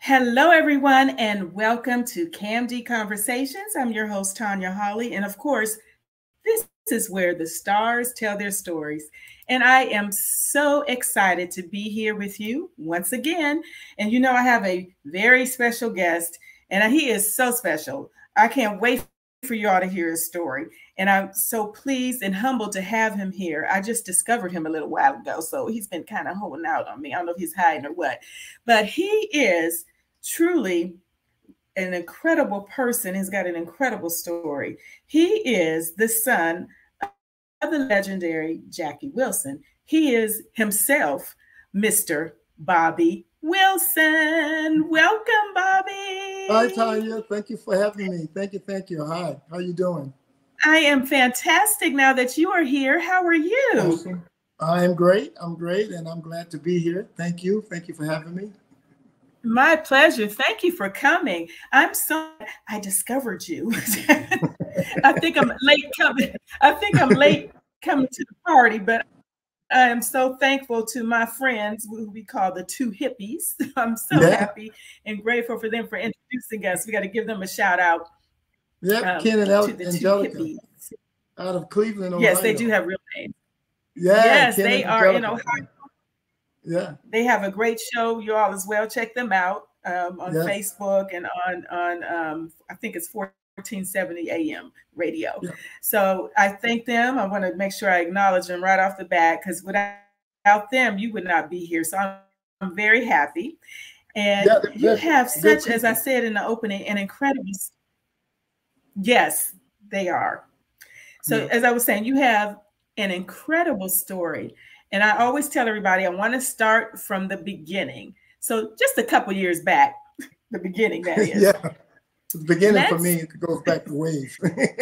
Hello, everyone, and welcome to KAMDI Conversations. I'm your host, Tanya Hawley, and of course, this is where the stars tell their stories. And I am so excited to be here with you once again. And you know, I have a very special guest, and he is so special. I can't wait for you all to hear his story. And I'm so pleased and humbled to have him here. I just discovered him a little while ago, so he's been kind of holding out on me. I don't know if he's hiding or what, but he is truly an incredible person. He's got an incredible story. He is the son of the legendary Jackie Wilson. He is himself Mr. Bobby Wilson. Welcome, Bobby. Hi, Tanya. Thank you for having me. Thank you. Thank you. Hi. How are you doing? I am fantastic now that you are here. How are you? Awesome. I am great. I'm great, and I'm glad to be here. Thank you. Thank you for having me. My pleasure. Thank you for coming. I discovered you. I think I'm late coming. Coming to the party, but I am so thankful to my friends who we call the two hippies. I'm so happy and grateful for them for introducing us. We got to give them a shout out. Yeah, Ken and Angelica out of Cleveland, Ohio. Yes, they do have real names. Yeah, yes, Ken they are in Ohio. Yeah, they have a great show. You all as well. Check them out on Facebook and on I think it's 1470 AM radio. Yeah. So I thank them. I want to make sure I acknowledge them right off the bat, because without them, you would not be here. So I'm very happy. And you have such, as I said in the opening, an incredible. Yes, they are. So as I was saying, you have an incredible story. And I always tell everybody, I want to start from the beginning. So just a couple years back, the beginning, that is. Yeah, the beginning for me, it goes back to ways.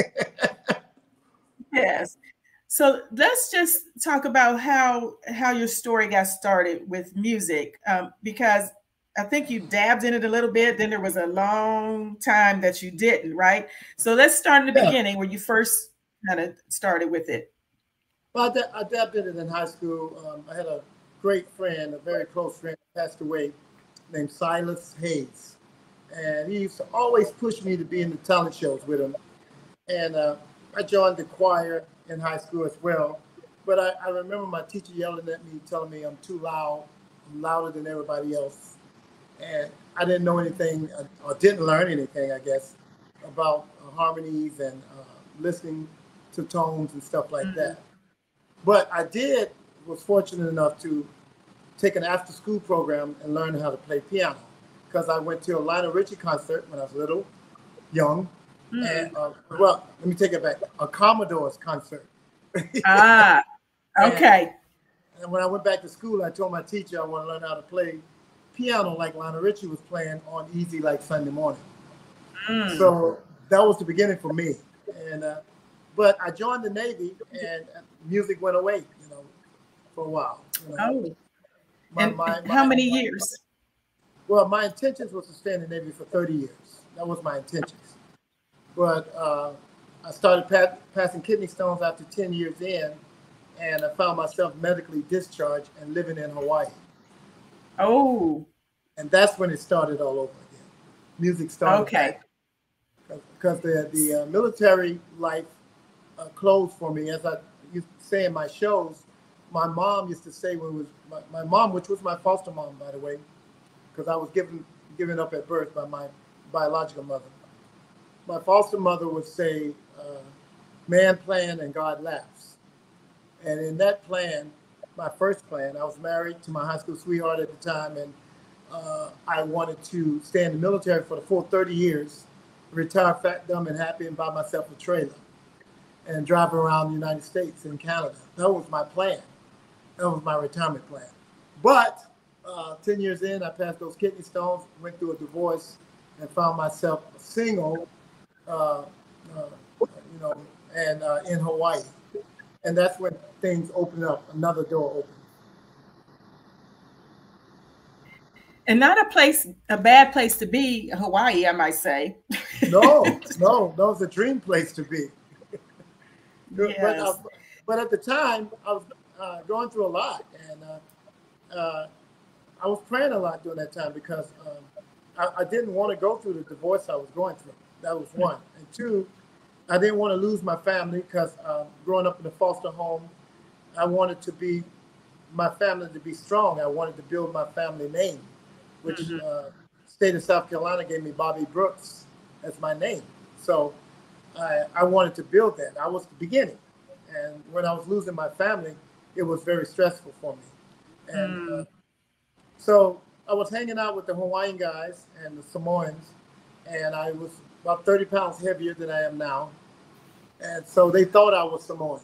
Yes. So let's just talk about how your story got started with music, because I think you dabbed in it a little bit. Then there was a long time that you didn't, right? So let's start in the beginning, where you first kind of started with it. Well, I dabbed in it in high school. I had a great friend, a very close friend, passed away, named Silas Hayes. And he used to always push me to be in the talent shows with him. And I joined the choir in high school as well. But I remember my teacher yelling at me, telling me I'm too loud, I'm louder than everybody else. And I didn't know anything, or didn't learn anything, I guess, about harmonies and listening to tones and stuff like that. But I was fortunate enough to take an after-school program and learn how to play piano, because I went to a Lionel Richie concert when I was young. And, well, let me take it back, a Commodore's concert. Ah, okay. And when I went back to school, I told my teacher I want to learn how to play piano like Lionel Richie was playing on Easy Like Sunday Morning. So that was the beginning for me. And but I joined the Navy, and music went away, for a while. How many years? Well, my intentions was to stay in the Navy for 30 years. That was my intentions. But I started passing kidney stones after 10 years in, and I found myself medically discharged and living in Hawaii. Oh. And that's when it started all over again. Music started. Okay. Because the military life closed for me. As I used to say in my shows, my mom used to say, my mom, which was my foster mom, by the way, because I was given up at birth by my biological mother. My foster mother would say, man planned and God laughs. And in that plan, my first plan, I was married to my high school sweetheart at the time, and I wanted to stay in the military for the full 30 years, retire fat, dumb, and happy, and buy myself a trailer and drive around the United States and Canada. That was my plan. That was my retirement plan. But 10 years in, I passed those kidney stones, went through a divorce, and found myself single, and in Hawaii. And that's when things opened up, another door opened. And not a bad place to be, Hawaii, I might say. No, that was a dream place to be. Yes. But at the time, I was going through a lot, and I was praying a lot during that time, because I didn't want to go through the divorce I was going through. That was one. And two, I didn't want to lose my family because growing up in a foster home, I wanted my family to be strong. I wanted to build my family name, which state of South Carolina gave me Bobby Brooks as my name. So I wanted to build that. I was the beginning. And when I was losing my family, it was very stressful for me. And so I was hanging out with the Hawaiian guys and the Samoans, and I was about 30 pounds heavier than I am now. And so they thought I was Samoan.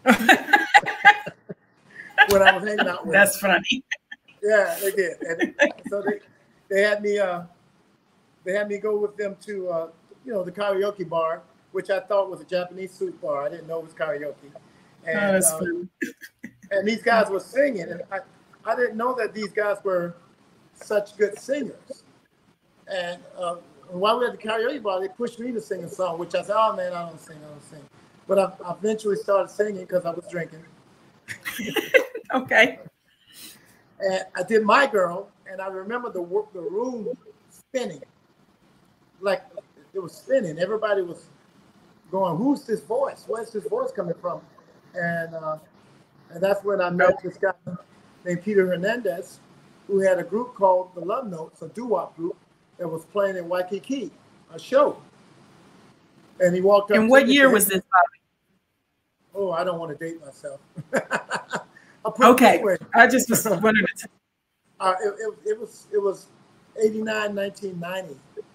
When I was hanging out with That's them. funny. Yeah, they did. And so they had me go with them to the karaoke bar, which I thought was a Japanese soup bar. I didn't know it was karaoke. And, that's funny. And these guys were singing, and I didn't know that these guys were such good singers. And while we were at the karaoke bar, they pushed me to sing a song, which I said, "Oh man, I don't sing." But I eventually started singing because I was drinking. Okay. And I did My Girl, and I remember the room spinning, like it was spinning. Everybody was going, "Who's this voice? Where's this voice coming from?" And that's when I met this guy named Peter Hernandez, who had a group called the Love Notes, a doo-wop group that was playing in Waikiki, a show. And he walked up. And what year was this, Bobby? Oh, I don't want to date myself. Okay, I just was wondering. It was 89, 1990.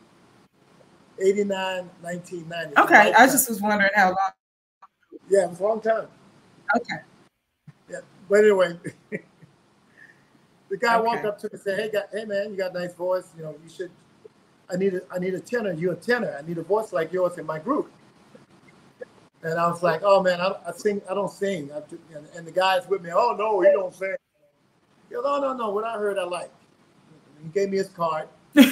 89, 1990. Okay, I just was wondering how long. Yeah, it was a long time. Okay. Yeah, but anyway, the guy walked up to me and said, "Hey man, you got a nice voice. You know, you should. I need a tenor. You're a tenor. I need a voice like yours in my group." And I was like, "Oh man, I don't sing." And the guys with me, "Oh no, he don't sing." He goes, "Oh no, what I heard I like." He gave me his card. He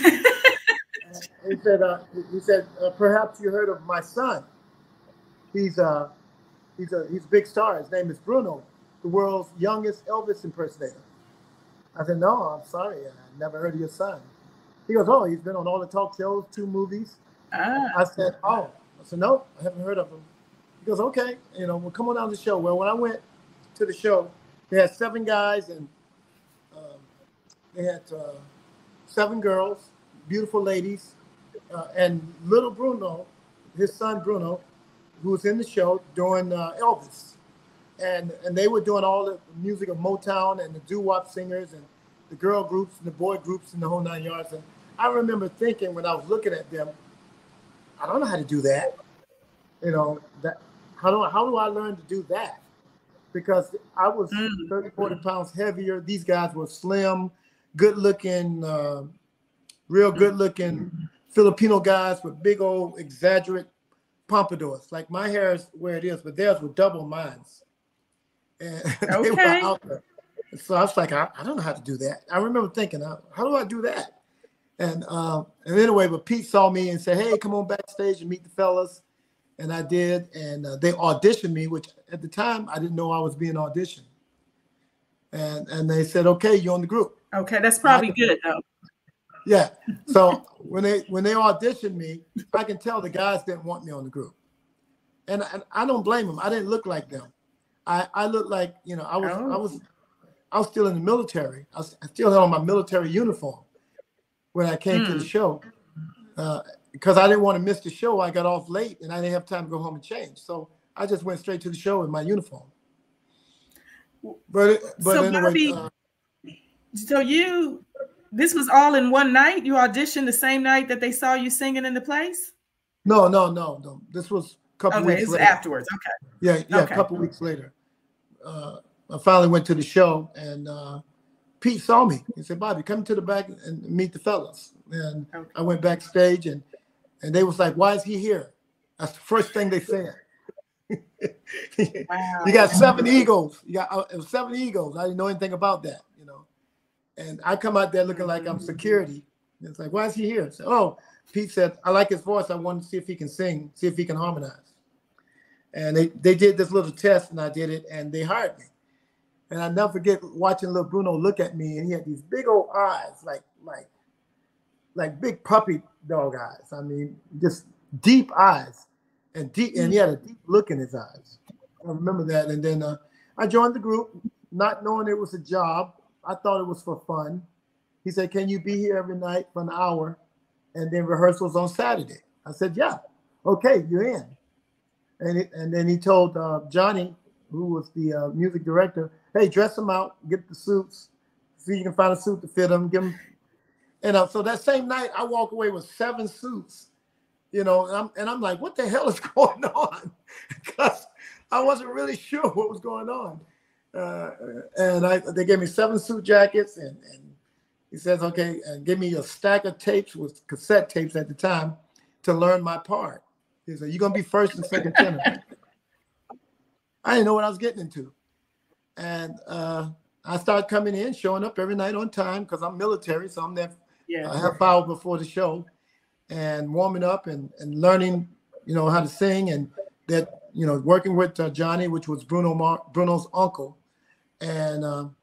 said, "Perhaps you heard of my son. He's a big star. His name is Bruno, the world's youngest Elvis impersonator." I said, "No, I'm sorry, I never heard of your son." He goes, "Oh, he's been on all the talk shows, 2 movies." I said, "Oh." I said, "No, I haven't heard of him." He goes, "Okay, well, come on down to the show." Well, when I went to the show, they had 7 guys and they had 7 girls, beautiful ladies, and little Bruno, his son Bruno, who was in the show doing Elvis. And they were doing all the music of Motown and the doo-wop singers and the girl groups and the boy groups and the whole 9 yards. And I remember thinking when I was looking at them, I don't know how to do that. How do I learn to do that? Because I was 30, 40 pounds heavier. These guys were slim, good-looking, real good-looking Filipino guys with big old exaggerate pompadours. Like my hair is where it is, but theirs were double mine's. And they were out there. So I was like, I don't know how to do that. I remember thinking, how do I do that? And anyway, but Pete saw me and said, "Hey, come on backstage and meet the fellas." And I did, and they auditioned me, which at the time I didn't know I was being auditioned. And they said, "Okay, you're on the group." Okay, that's probably good though. Yeah. So when they auditioned me, I can tell the guys didn't want me on the group, and I don't blame them. I didn't look like them. I looked like I was still in the military. I still had on my military uniform when I came to the show. Because I didn't want to miss the show, I got off late and I didn't have time to go home and change. So I just went straight to the show in my uniform. But so anyway, Bobby, this was all in one night? You auditioned the same night that they saw you singing in the place? No. This was a couple weeks later. Afterwards. Okay. Yeah, okay. A couple weeks later. I finally went to the show and Pete saw me. He said, "Bobby, come to the back and meet the fellas." And I went backstage and they was like, "Why is he here?" That's the first thing they said. Wow. You got 7 egos. It was 7 egos. I didn't know anything about that, And I come out there looking like I'm security. And it's like, "Why is he here?" So, "Oh," Pete said, "I like his voice. I want to see if he can sing, see if he can harmonize." And they did this little test and I did it and they hired me. And I never forget watching little Bruno look at me and he had these big old eyes, like like big puppy dog eyes. I mean, just deep eyes, and he had a deep look in his eyes. I remember that. And then I joined the group, not knowing it was a job. I thought it was for fun. He said, "Can you be here every night for an hour, and then rehearsals on Saturday?" I said, "Yeah, okay, you're in." And then he told Johnny, who was the music director, "Hey, dress them out, get the suits, see if you can find a suit to fit them, give them." And so that same night, I walk away with 7 suits, you know, and I'm like, what the hell is going on? Because I wasn't really sure what was going on. And they gave me 7 suit jackets, and he says, okay, and give me a stack of tapes, with cassette tapes at the time, to learn my part. He said, "You're going to be first and second tenor." I didn't know what I was getting into. And I started coming in, showing up every night on time, because I'm military, so I'm there a half hour before the show, and warming up and learning, you know, how to sing, and that, you know, working with Johnny, which was Bruno's uncle, and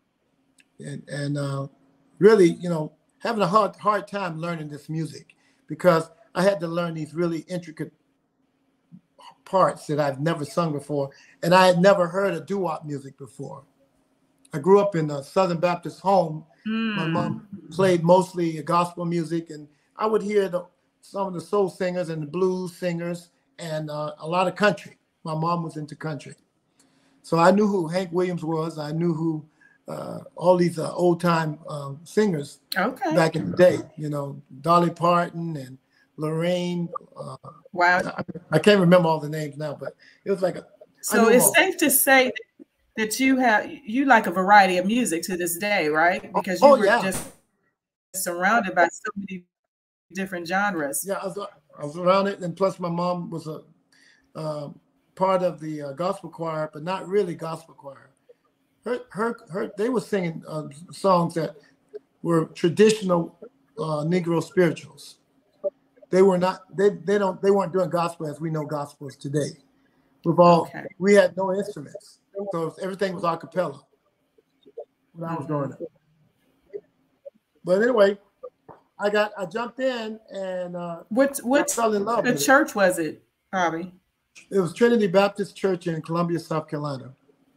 really, you know, having a hard time learning this music, because I had to learn these really intricate parts that I've never sung before, and I had never heard of doo-wop music before. I grew up in a Southern Baptist home. My mom played mostly gospel music, and I would hear some of the soul singers and the blues singers, and a lot of country. My mom was into country. So I knew who Hank Williams was. I knew who all these old-time singers back in the day, you know, Dolly Parton and Lorraine. Wow. I can't remember all the names now, but it was like a... So it's safe to say that you like a variety of music to this day, right? Because you were just surrounded by so many different genres. Yeah, I was around it, and plus my mom was a part of the gospel choir, but not really gospel choir. They were singing songs that were traditional Negro spirituals. They were not. They weren't doing gospel as we know gospels today. We had no instruments, so everything was a cappella when I was growing up. But anyway, I jumped in, and what fell in love with church was it, Bobby? It was Trinity Baptist Church in Columbia, South Carolina.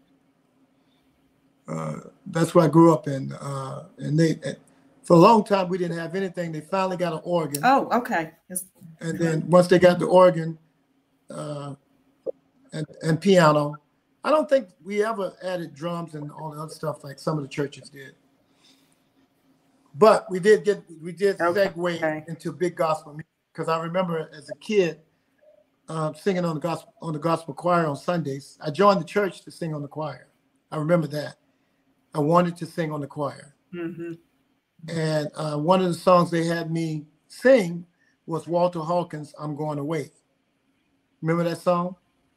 That's where I grew up in, and for a long time we didn't have anything. They finally got an organ. Oh, okay. And then once they got the organ and piano, I don't think we ever added drums and all the other stuff like some of the churches did. But we did segue into big gospel music, because I remember as a kid singing on the gospel choir on Sundays. I joined the church to sing on the choir. I remember that. I wanted to sing on the choir. Mm-hmm. And one of the songs they had me sing was Walter Hawkins' "I'm Going Away." Remember that song?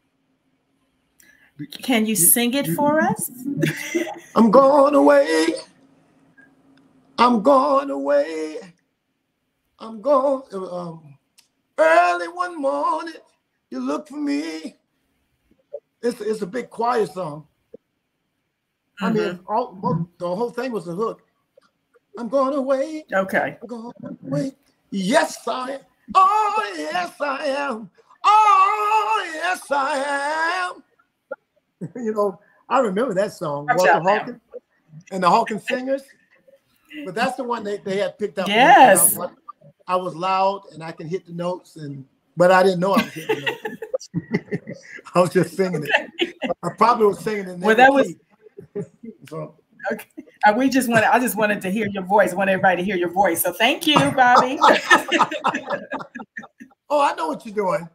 Can you sing it for us? I'm going away. I'm going away. I'm going. Early one morning, you look for me. It's a big choir song. I mean, the whole thing was a hook. I'm going away. Okay. I'm going away. Yes, I am. Oh, yes, I am. Oh, yes, I am. You know, I remember that song, Walter Hawkins and the Hawkins Singers. But that's the one they had picked up. Yes. I was loud and I can hit the notes, but I didn't know I was hitting the notes. I was just singing it. I probably was singing it. Well, that was. So. Okay. I just wanted to hear your voice. I want everybody to hear your voice. So thank you, Bobby. Oh, I know what you're doing.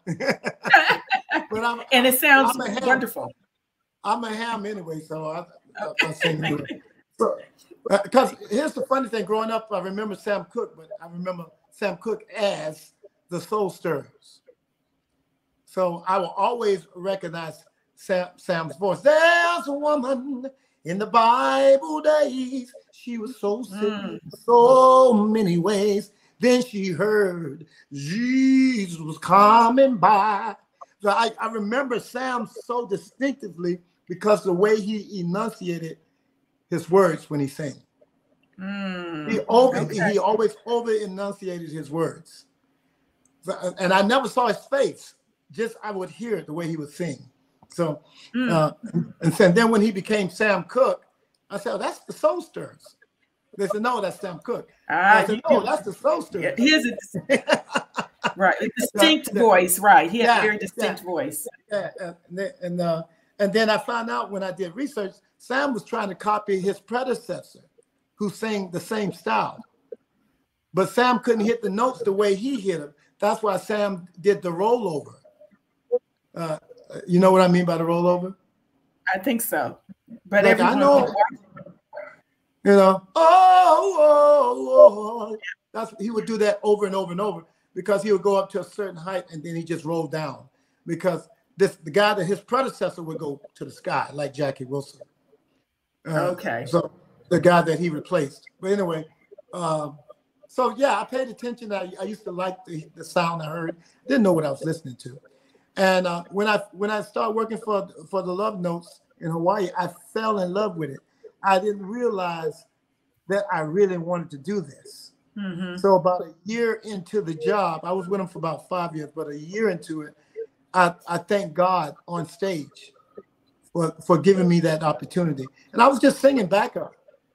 And it sounds wonderful. I'm a ham anyway, so I sing it. Because here's the funny thing. Growing up, I remember Sam Cooke, but I remember Sam Cooke as the Soul Stirrers. So I will always recognize Sam's voice. There's a woman in the Bible days. She was so sick in so many ways. Then she heard Jesus was coming by. So I remember Sam so distinctively because the way he enunciated his words when he sang. He always over enunciated his words. And I never saw his face, just I would hear it the way he would sing. So, and then when he became Sam Cooke, I said, oh, that's the Soul Stirrers. They said, no, that's Sam Cooke. I said, no, that's the Soul Stirrers. He has a distinct voice, right? He has a very distinct voice. Yeah, and then I found out when I did research, Sam was trying to copy his predecessor, who sang the same style. But Sam couldn't hit the notes the way he hit them. That's why Sam did the rollover. You know what I mean by the rollover? I think so. But like I know, you know, that's he would do that over and over and over because he would go up to a certain height and then he just rolled down because the guy that his predecessor would go to the sky like Jackie Wilson. Okay. So the guy that he replaced. But anyway, so yeah, I paid attention. I used to like the sound I heard. Didn't know what I was listening to. And when I started working for the Love Notes in Hawaii, I fell in love with it. I didn't realize that I really wanted to do this. So about a year into the job, I was with them for about 5 years, but a year into it, I thank God on stage for giving me that opportunity. And I was just singing backup.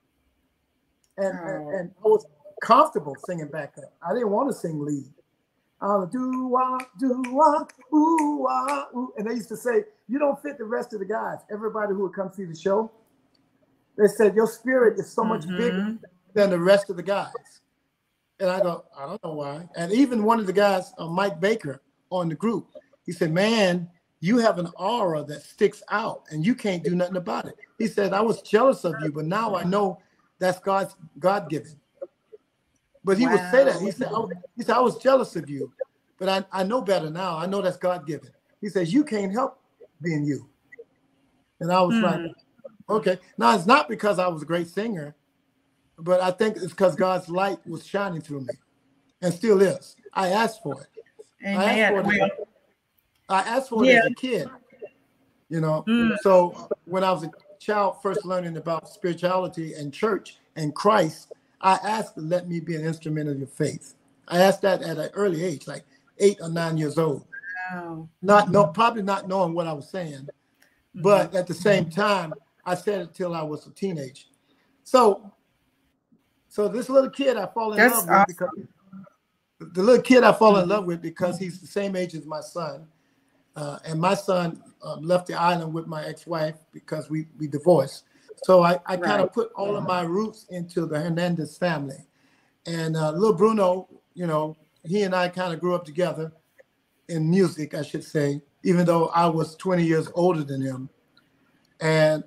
And I was comfortable singing backup. I didn't want to sing lead. Do-wah, do-wah, ooh-wah, ooh. And they used to say, you don't fit the rest of the guys. Everybody who would come see the show, they said, your spirit is so much bigger than the rest of the guys. And I go, I don't know why. And even one of the guys, Mike Baker, on the group, he said, man, you have an aura that sticks out and you can't do nothing about it. He said, I was jealous of you, but now I know that's God-given. But he would say that. He said, I was jealous of you, but I know better now. I know that's God-given. He says, you can't help being you. And I was like, okay. Now, it's not because I was a great singer, but I think it's because God's light was shining through me and still is. I asked for it. Amen. I asked for it as a kid, you know. So when I was a child first learning about spirituality and church and Christ, I asked to let me be an instrument of your faith. I asked that at an early age, like 8 or 9 years old. Wow. Probably not knowing what I was saying, but at the same time, I said it till I was a teenager. So this little kid I fall in love with because the little kid I fall in love with because he's the same age as my son, and my son left the island with my ex-wife because we divorced. So I kind of put all of my roots into the Hernandez family. And little Bruno, you know, he and I kind of grew up together in music, I should say, even though I was 20 years older than him. And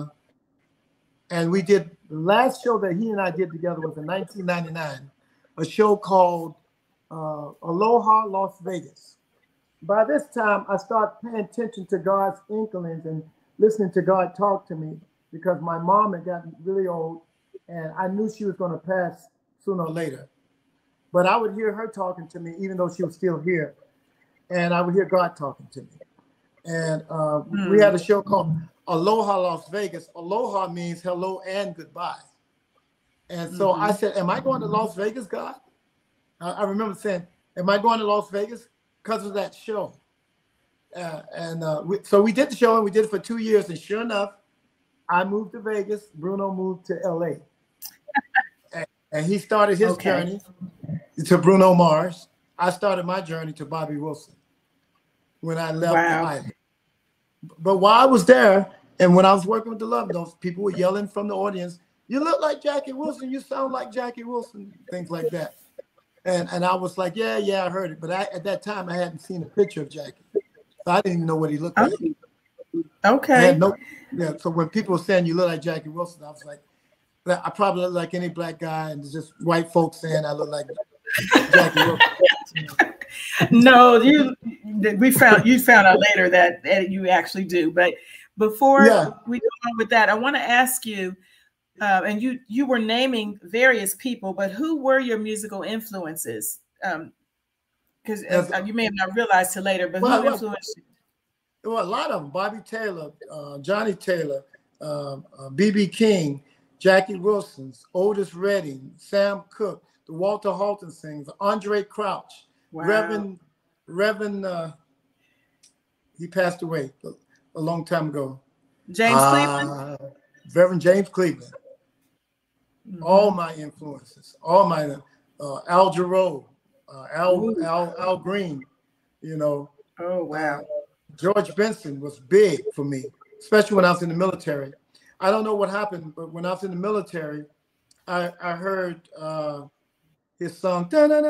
we did, the last show that he and I did together was in 1999, a show called Aloha Las Vegas. By this time, I started paying attention to God's inklings and listening to God talk to me, because my mom had gotten really old and I knew she was going to pass sooner or later. But I would hear her talking to me, even though she was still here. And I would hear God talking to me. And we had a show called Aloha Las Vegas. Aloha means hello and goodbye. And so I said, am I going to Las Vegas, God? I remember saying, am I going to Las Vegas? Because of that show. So we did the show and we did it for 2 years. And sure enough, I moved to Vegas. Bruno moved to LA. And he started his journey to Bruno Mars. I started my journey to Bobby Wilson when I left the island. But while I was there, and when I was working with the Love Notes, people were yelling from the audience, you look like Jackie Wilson, you sound like Jackie Wilson, things like that. And I was like, yeah, I heard it. But at that time, I hadn't seen a picture of Jackie. So I didn't even know what he looked like. Okay. So when people were saying you look like Jackie Wilson, I was like, I probably look like any black guy, and just white folks saying I look like Jackie Wilson. No, you found out later that you actually do. But before we go on with that, I want to ask you, and you were naming various people, but who were your musical influences? Because you may have not realized till later, but who influenced you? Well, a lot of them: Bobby Taylor, Johnny Taylor, B.B. King, Jackie Wilson's, Otis Redding, Sam Cooke, the Walter Halton sings, Andre Crouch, Wow. Reverend, he passed away a long time ago. James Cleveland? Reverend James Cleveland. All my influences, all my Al Jarreau, Al Green, you know. Oh, wow. George Benson was big for me, especially when I was in the military. I don't know what happened, but when I was in the military, I heard his song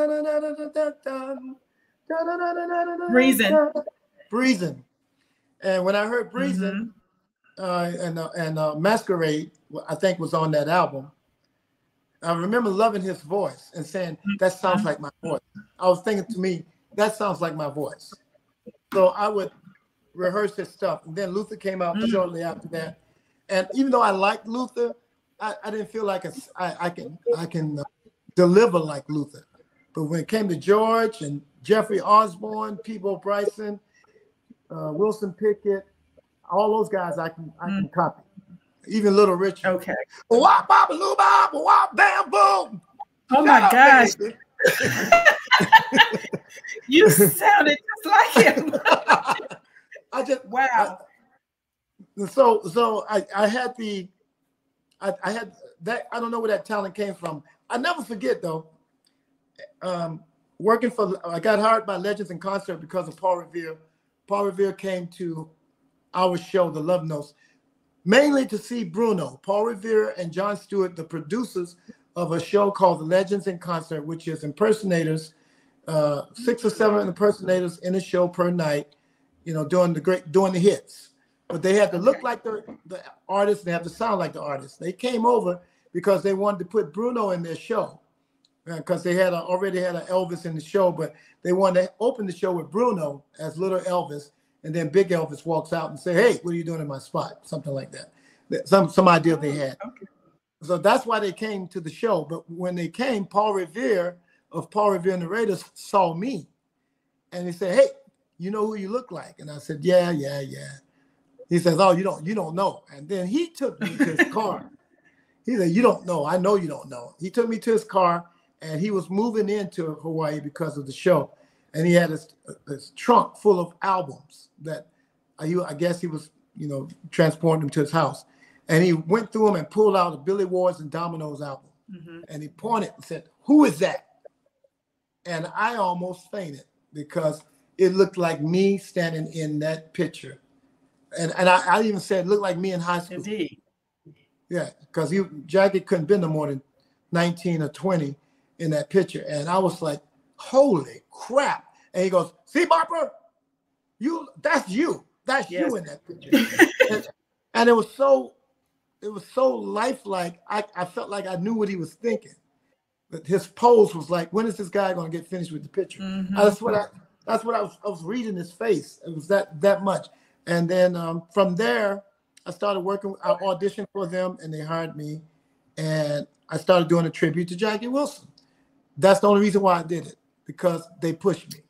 Breezing. Breezing. And when I heard Breezing and Masquerade, I think was on that album, I remember loving his voice and saying, that sounds like my voice. I was thinking to me, that sounds like my voice. So I would rehearse his stuff. And then Luther came out shortly after that. And even though I liked Luther, I didn't feel like I can deliver like Luther. But when it came to George and Jeffrey Osborne, Peabo Bryson, Wilson Pickett, all those guys I can copy. Even Little Richard. Okay. Wop, bop, loo, bop, wop, bam, boom. Oh my gosh. You sounded just like him. Wow. So I had that. I don't know where that talent came from. I never forget though. I got hired by Legends in Concert because of Paul Revere. Paul Revere came to our show, The Love Notes, mainly to see Bruno. Paul Revere and John Stewart, the producers of a show called The Legends in Concert, which is impersonators, 6 or 7 impersonators in a show per night, you know, doing the hits. But they had to look like the artists, and they have to sound like the artists. They came over because they wanted to put Bruno in their show, because they already had an Elvis in the show, but they wanted to open the show with Bruno as little Elvis, and then Big Elvis walks out and say, "Hey, what are you doing in my spot?" Something like that. Some idea they had. Okay. So that's why they came to the show. But when they came, Paul Revere of Paul Revere and the Raiders saw me, and he said, "Hey, you know who you look like?" And I said, "Yeah." He says, "Oh, you don't know." And then he took me to his car. He said, "You don't know. I know you don't know." He took me to his car, and he was moving into Hawaii because of the show. And he had this trunk full of albums that I guess he was, you know, transporting them to his house. And he went through them and pulled out a Billy Ward's and Domino's album. And he pointed and said, "Who is that?" And I almost fainted because it looked like me standing in that picture. And I even said, it looked like me in high school. Indeed. Yeah, because Jackie couldn't be no more than 19 or 20 in that picture. And I was like, holy crap. And he goes, "See, Barbara, that's you. That's you in that picture." and it was so lifelike. I felt like I knew what he was thinking. But his pose was like, when is this guy going to get finished with the picture? That's what I was reading his face. It was that much. And then from there, I started working. I auditioned for them, and they hired me. And I started doing a tribute to Jackie Wilson. That's the only reason why I did it, because they pushed me.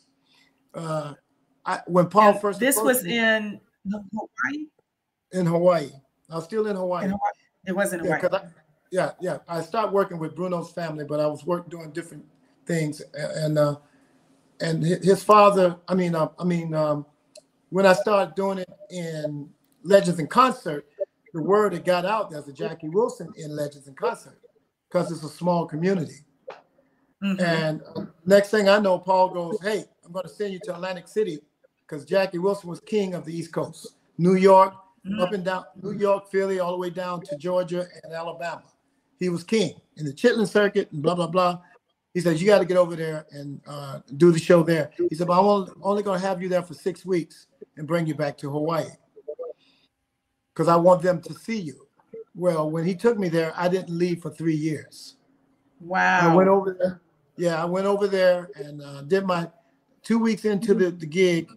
When Paul first this was in Hawaii. In Hawaii, I was still in Hawaii. It wasn't Hawaii. Yeah. I started working with Bruno's family, but I was doing different things. And his father. When I started doing it in Legends in Concert, the word that got out, there's a Jackie Wilson in Legends in Concert, because it's a small community. And next thing I know, Paul goes, "Hey, I'm going to send you to Atlantic City," because Jackie Wilson was king of the East Coast, New York, up and down, New York, Philly, all the way down to Georgia and Alabama. He was king in the Chitlin circuit and blah, blah, blah. He says, "You got to get over there and do the show there." He said, "But I'm only going to have you there for 6 weeks and bring you back to Hawaii, because I want them to see you." Well, when he took me there, I didn't leave for 3 years. Wow. I went over there. Yeah, I went over there and did my 2 weeks into the gig.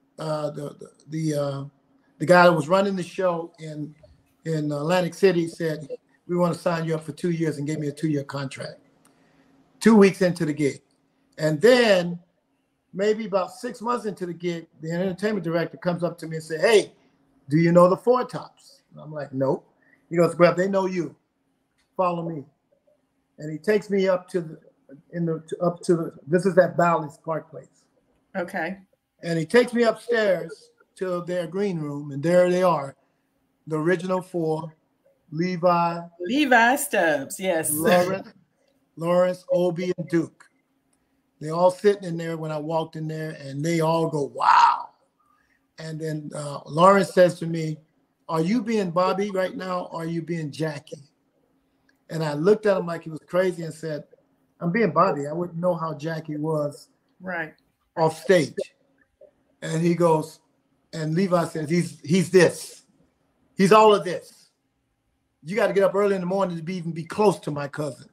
The guy that was running the show in Atlantic City said, "We want to sign you up for 2 years," and gave me a 2-year contract. 2 weeks into the gig. And then maybe about 6 months into the gig, the entertainment director comes up to me and says, "Hey, do you know the Four Tops?" And I'm like, "Nope." He goes, "Well, they know you. follow me. And he takes me up to this is at Bally's Park Place. Okay. And he takes me upstairs to their green room, and there they are, the original four: Levi Stubbs, yes. Lawrence, Obie, and Duke. They all sitting in there when I walked in there, and they all go, wow. And then Lawrence says to me, are you being Bobby right now, or are you being Jackie? And I looked at him like he was crazy and said, I'm being Bobby. I wouldn't know how Jackie was off stage. And he goes, and Levi says, he's this. He's all of this. You got to get up early in the morning to even be close to my cousin.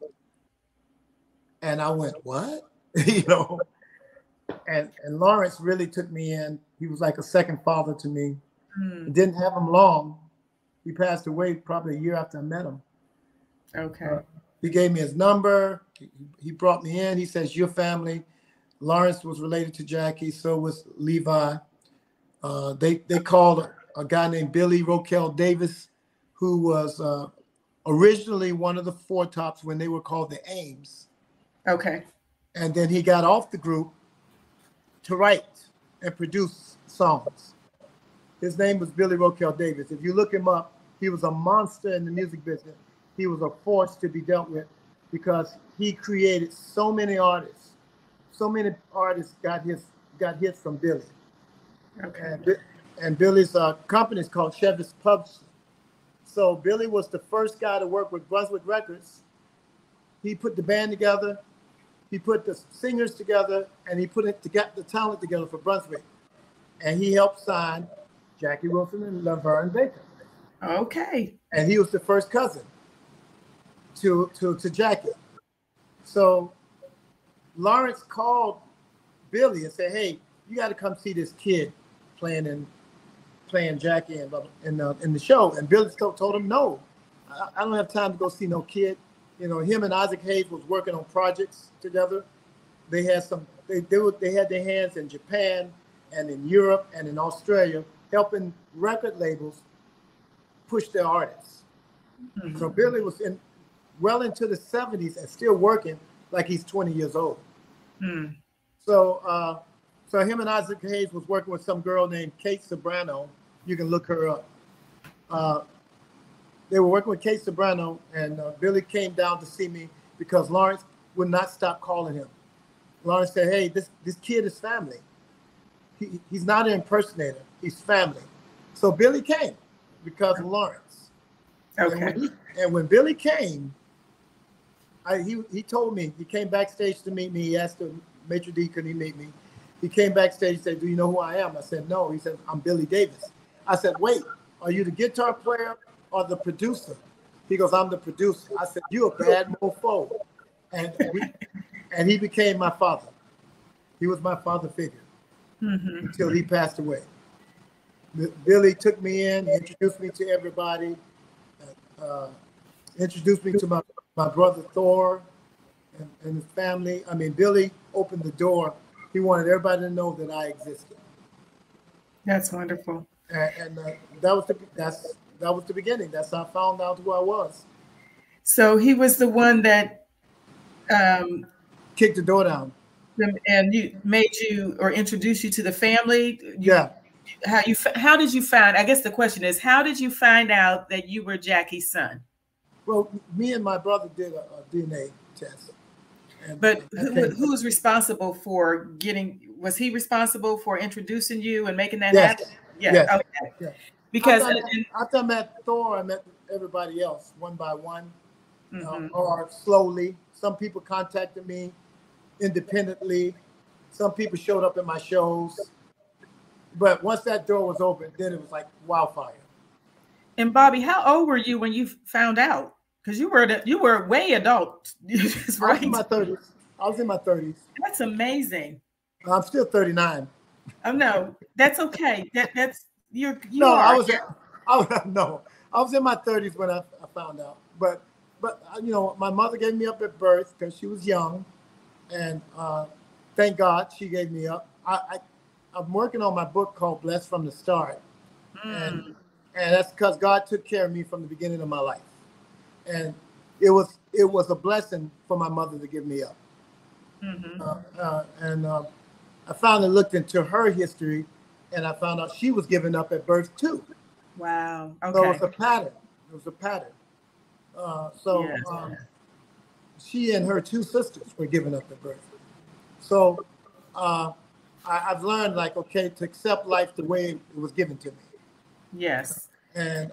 And I went, what? You know? And Lawrence really took me in. He was like a second father to me. Didn't have him long. He passed away probably a year after I met him. Okay. He gave me his number. He brought me in. He says, your family. Lawrence was related to Jackie. So was Levi. They called a guy named Billy Roquel Davis, who was originally one of the Four Tops when they were called the Ames. Okay. And then he got off the group to write and produce songs. His name was Billy Roquel Davis. If you look him up, he was a monster in the music business. He was a force to be dealt with because he created so many artists. So many artists got hits from Billy. Okay. And Billy's company is called Chevis Publishing. So Billy was the first guy to work with Brunswick Records. He put the band together. He put the singers together, and he put the talent together for Brunswick. And he helped sign Jackie Wilson and Laverne Baker. Okay. And he was the first cousin to Jackie. So Lawrence called Billy and said, hey, you got to come see this kid playing Jackie in the show. And Billy told him, no, I don't have time to go see no kid. You know, him and Isaac Hayes was working on projects together. They had they had their hands in Japan and in Europe and in Australia, helping record labels push their artists. Mm-hmm. So Billy was well into the 70s and still working like he's 20 years old. Mm. So him and Isaac Hayes was working with some girl named Kate Sobrano. You can look her up. They were working with Kate Sobrano, and Billy came down to see me because Lawrence would not stop calling him. Lawrence said, hey, this kid is family. He's not an impersonator. He's family. So Billy came because of Lawrence. Okay. And when Billy came, he told me, he came backstage to meet me. He asked the maitre d', could he meet me? He came backstage and said, do you know who I am? I said, no. He said, I'm Billy Davis. I said, wait, are you the guitar player or the producer? He goes, I'm the producer. I said, you're a bad mofo. And he became my father. He was my father figure until he passed away. Billy took me in, introduced me to everybody, introduced me to my brother Thor and his family. I mean, Billy opened the door. He wanted everybody to know that I existed. That's wonderful. And that was the beginning. That's how I found out who I was. So he was the one that kicked the door down and made you or introduced you to the family. Yeah. How did you find? I guess the question is, how did you find out that you were Jackie's son? Well, me and my brother did a DNA test. But who was responsible for was he responsible for introducing you and making that happen? Yeah. Yes. Okay. Yes. Because after I met Thor, I met everybody else one by one, or slowly. Some people contacted me independently. Some people showed up at my shows. But once that door was open, then it was like wildfire. And Bobby, how old were you when you found out? Because you were way adult, right? I was in my 30s. That's amazing. I'm still 39. Oh no, that's okay. That's you. I was in my 30s when I found out. But you know, my mother gave me up at birth because she was young, and thank God she gave me up. I'm working on my book called Blessed from the Start, and that's because God took care of me from the beginning of my life. And it was a blessing for my mother to give me up. And I finally looked into her history, and I found out she was given up at birth too. Wow. Okay. So it's a pattern. It was a pattern. She and her 2 sisters were given up at birth. So I've learned, like, okay, to accept life the way it was given to me. Yes. And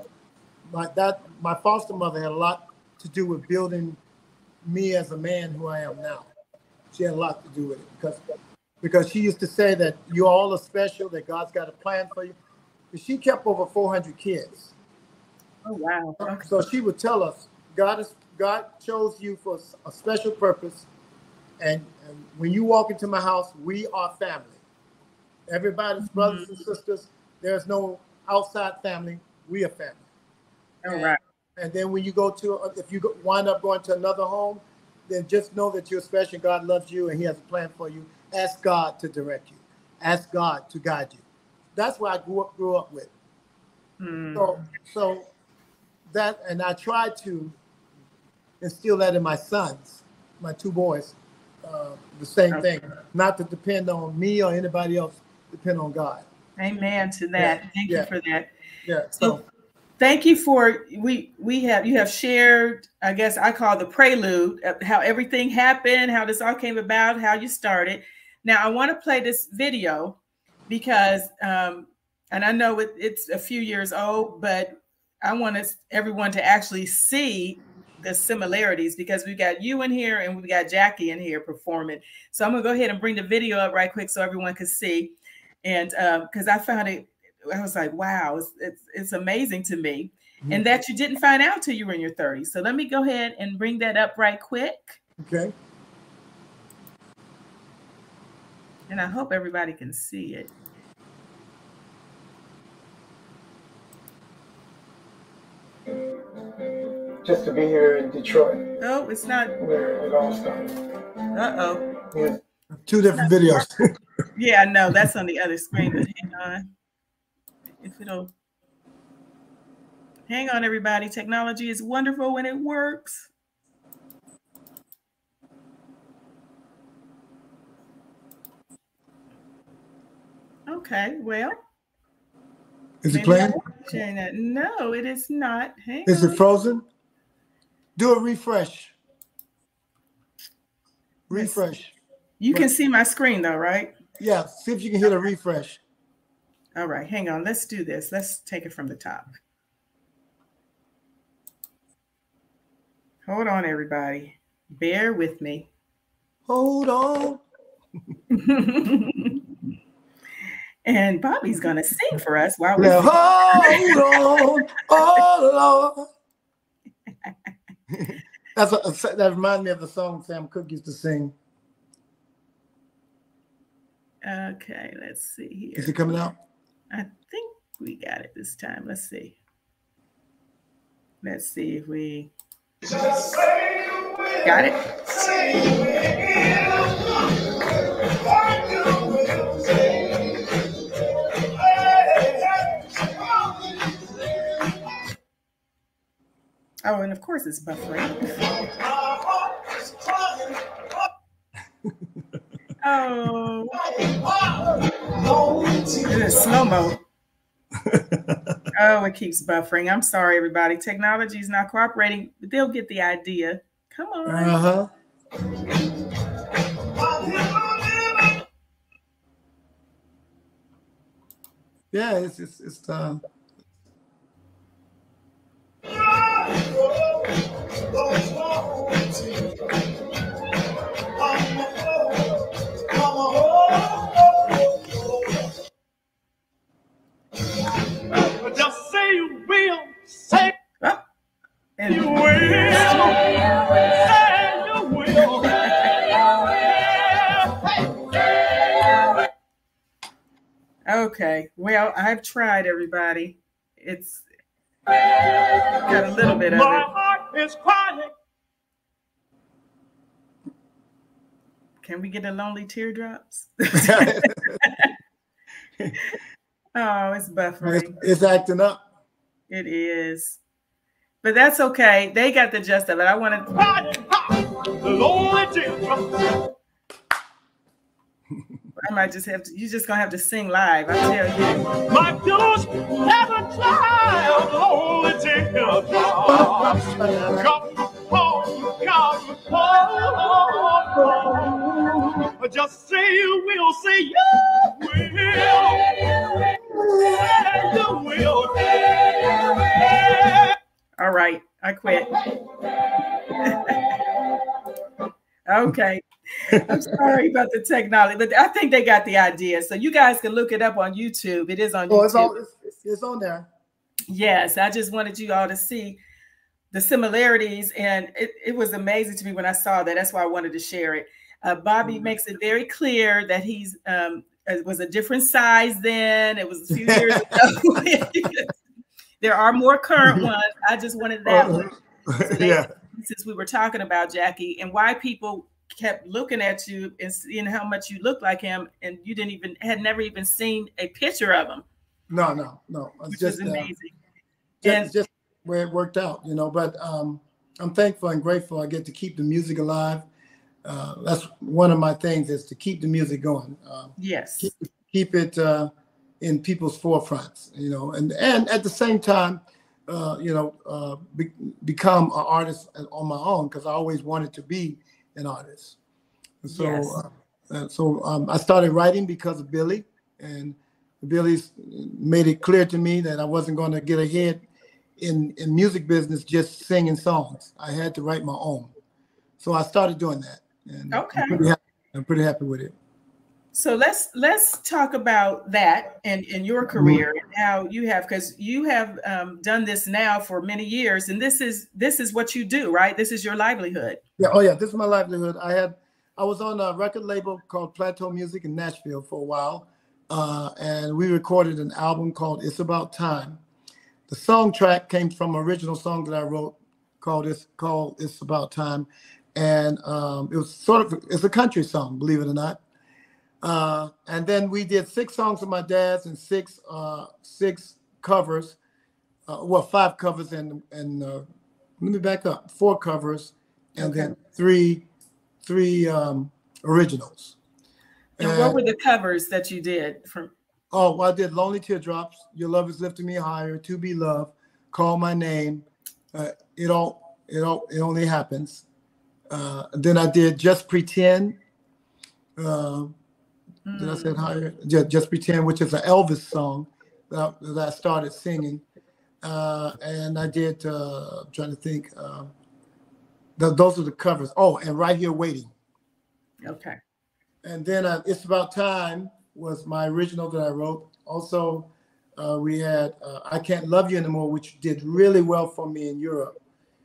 my foster mother had a lot to do with building me as a man who I am now. She had a lot to do with it because she used to say that you all are special, that God's got a plan for you. She kept over 400 kids. Oh, wow. Okay. So she would tell us, God chose you for a special purpose. And when you walk into my house, we are family. Everybody's brothers and sisters. There's no outside family. We are family. All right. And then when you if you wind up going to another home, then just know that you're special. God loves you and he has a plan for you. Ask God to direct you. Ask God to guide you. That's what I grew up with. So that, and I try to instill that in my sons, my 2 boys, the same thing, not to depend on me or anybody else, depend on God. Amen to that. Yeah. Thank you for that. Yeah. So thank you for, you have shared, I guess I call the prelude of how everything happened, how this all came about, how you started. Now I want to play this video because, and I know it's a few years old, but I want everyone to actually see the similarities because we've got you in here and we've got Jackie in here performing. So I'm gonna go ahead and bring the video up right quick so everyone can see. And because I found it, I was like, wow, it's amazing to me. And that you didn't find out till you were in your 30s. So let me go ahead and bring that up right quick. Okay. And I hope everybody can see it. Just to be here in Detroit. Oh, it's not where it all started. Uh-oh. Yeah. 2 different videos. Yeah, I know. That's on the other screen, but hang on. If it'll hang on, everybody. Technology is wonderful when it works. Okay, well. Is it playing? No, it is not. Hang is on. It frozen? Do a refresh. Refresh. You can see my screen though, right? Yeah, see if you can hit a refresh. All right, hang on. Let's do this. Let's take it from the top. Hold on, everybody. Bear with me. Hold on. And Bobby's going to sing for us while we hold on. Oh, Lord. That reminds me of the song Sam Cooke used to sing. Okay, let's see here. Is it coming out? I think we got it this time. Let's see. Let's see if we got it. Oh, and of course it's buffering. Oh, it is slow-mo. Oh, it keeps buffering. I'm sorry, everybody. Technology is not cooperating, but they'll get the idea. Come on. Yeah, it's just say you will, say And you will, say you will. Okay, well, I've tried, everybody. It's got a little bit of My it. heart is crying. Can we get the lonely teardrops? Oh, it's buffering. It's acting up. It is. but that's okay. They got the gist of it. I wanted The Lord Jesus. I might just have to, you're just gonna have to sing live, I tell you. My pillows never dry, Lord Jesus. Come home. Just say you will, say you will. You will. All right, I quit. Okay. I'm sorry about the technology, but I think they got the idea. So you guys can look it up on YouTube. It is on YouTube. It's on there. Yes, I just wanted you all to see the similarities, and it was amazing to me when I saw that. That's why I wanted to share it. Bobby makes it very clear that he's it was a different size then. It was a few years ago. There are more current ones. I just wanted that one. So Yeah. Since we were talking about Jackie and why people kept looking at you and seeing how much you look like him, and you had never even seen a picture of him. No. Which just is amazing. Just where it worked out, you know. But I'm thankful and grateful I get to keep the music alive. That's one of my things, is to keep the music going. Yes. Keep it in people's forefronts, you know, and at the same time, become an artist on my own, because I always wanted to be an artist. And so, yes. I started writing because of Billy, and Billy's made it clear to me that I wasn't going to get ahead in music business just singing songs. I had to write my own. So I started doing that, and okay. I'm pretty happy with it. So let's talk about that and your career and how you have, because you have done this now for many years, and this is what you do, right? This is your livelihood. Yeah. Oh yeah, this is my livelihood. I was on a record label called Plateau Music in Nashville for a while, and we recorded an album called "It's About Time." The song track came from an original song that I wrote called "It's About Time," and it was it's a country song, believe it or not. And then we did 6 songs of my dad's and 6 covers, 5 covers and let me back up, 4 covers, and then 3 originals. And what were the covers that you did from? Oh, well, I did "Lonely Teardrops," "Your Love Is Lifting Me Higher," "To Be Loved," "Call My Name," It Only Happens. Then I did "Just Pretend." Did I say it higher? Just Pretend, which is an Elvis song that I started singing. And I did, I'm trying to think, those are the covers. Oh, and "Right Here Waiting." Okay. And then "It's About Time" was my original that I wrote. Also, we had "I Can't Love You Anymore," which did really well for me in Europe.